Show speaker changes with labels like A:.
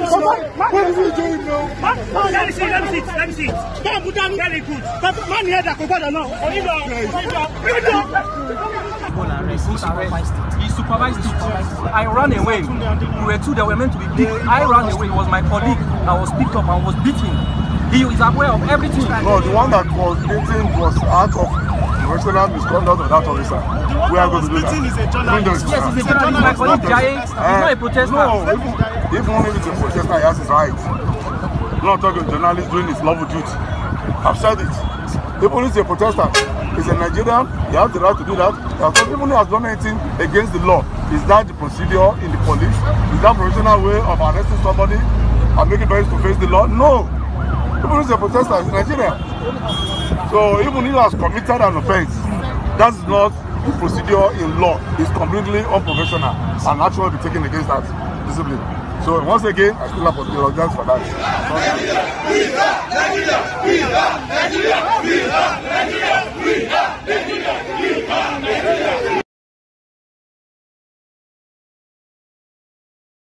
A: What is he doing now?
B: Let me see it. Very good. Man here that could now.
C: He supervised it. I ran away. We were two that were meant to be picked. I ran away. It was my colleague that was picked up and was beaten. He is aware of everything.
A: No, the one that was beaten was out of professional misconduct of that officer. We are going to do that.
B: Is a journalist.
C: Yes, he's a journalist. My colleague Jai, he's not a protester.
A: No, even if it's a protester, he has his rights. Not talking journalist doing his lawful duty. I've said it. Even if he's a protester, he's a Nigerian, he has the right to do that. Even if he has done anything against the law, is that the procedure in the police? Is that professional way of arresting somebody and making them to face the law? No. Even if he's a protester, he's Nigerian. So even if he has committed an offense, that's not the procedure in law. It's completely unprofessional and actually be taken against that discipline. So once again, I still apologize for that.